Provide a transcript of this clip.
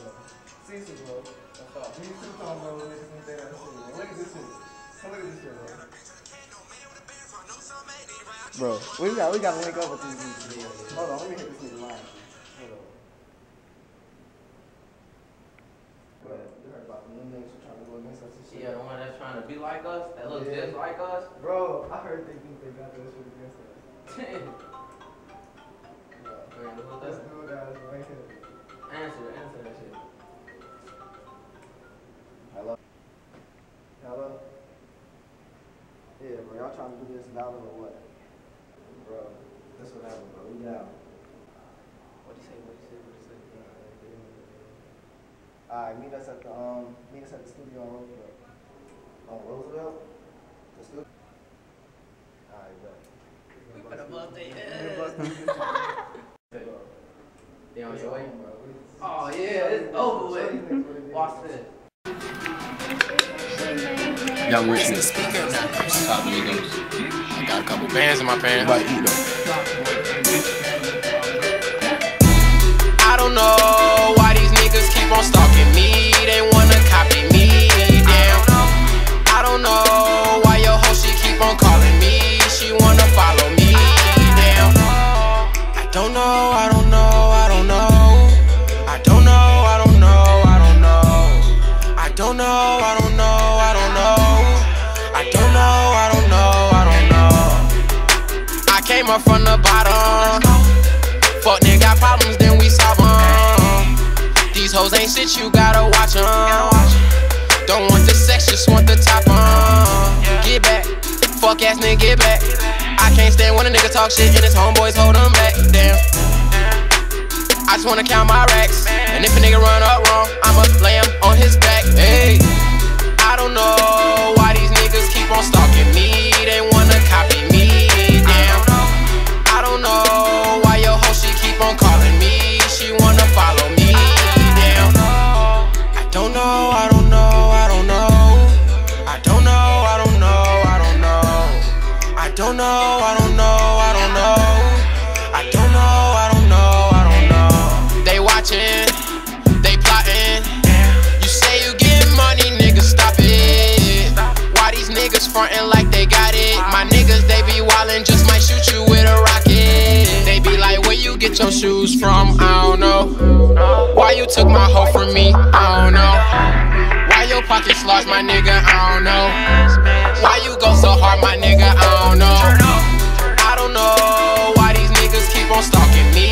Cecil, bro. These two-tone bro, niggas think they got shit, man. Look at this shit. Come look at this shit, bro. Bro, we gotta link up with these niggas. Hold on, let me hit this nigga line. Hold on. Bro, you heard about them niggas trying to go against us and shit? Yeah, the one that's trying to be like us, that looks just like us. Bro, I heard they think they got that shit against us. Let's do it, guys, right here. Answer that shit. Hello? Hello? Yeah, bro, y'all trying to do this louder or what? Bro, that's what happened, bro. We down. What'd you say? Alright, meet us at the studio on Roosevelt. On Roosevelt? The studio? Alright, bro. We finna bust their They on your way? Oh yeah, it's over with. Watch this. Young Rich nigga. Top niggas. I got a couple bands in my pants. About to eat them. I don't know why these niggas keep on stalking me. They wanna copy me, damn. I don't know why your hoe, she keep on calling me. She wanna follow me, damn. I don't know, I don't know, I don't know. I don't know, I don't know, I don't know. I don't know, I don't know, I don't know. I don't know, I don't know, I don't know. I came up from the bottom. Fuck nigga got problems, then we solve them. These hoes ain't shit, you gotta watch them. Don't want the sex, just want the top on. Get back, fuck ass nigga, get back. I can't stand when a nigga talk shit and his homeboys hold him back, damn. I just wanna count my racks, and if a nigga run up wrong, I'ma lay him on his back, hey. I don't know why these niggas keep on stalking me. They wanna copy me, damn. I don't know why your hoe, she keep on calling me. She wanna follow me, damn. I don't know, I don't know, I don't know. I don't know, I don't know, I don't know. I don't know, I don't know, I don't know. I don't know, I don't know, I don't know. They watching, they plotting. You say you get money, niggas, stop it. Why these niggas frontin' like they got it? My niggas, they be wildin', just might shoot you with a rocket. They be like, where you get your shoes from? I don't know. Why you took my hoe from me? I don't know. Why your pockets large, my nigga? I don't know. Why you go so hard, my nigga? I don't know. I don't know why these niggas keep on stalking me.